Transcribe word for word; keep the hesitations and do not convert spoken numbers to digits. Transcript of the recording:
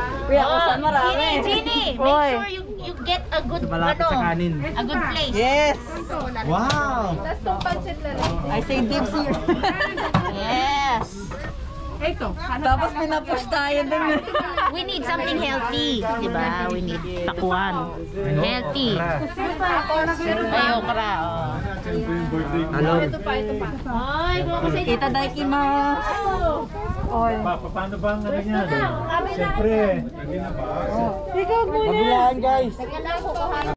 Kuya, oh, saan marami? Ginny, Ginny, make sure you you get a good, Malapit sa kanin. a good place. Yes! Wow! I say dibs here. Yes. Tapos pinapush tayo dun. We need something healthy, di ba? We need pakwan. Healthy. Ay, okra. Oh. Ano? Ay, kung kasi Kita daikimasu. Oy. Paano ba ang ano niya? Siyempre. Kabilaan guys.